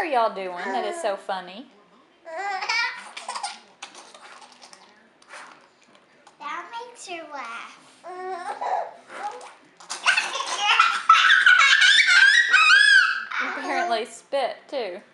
are y'all doing that is so funny? That makes her laugh. You apparently spit too.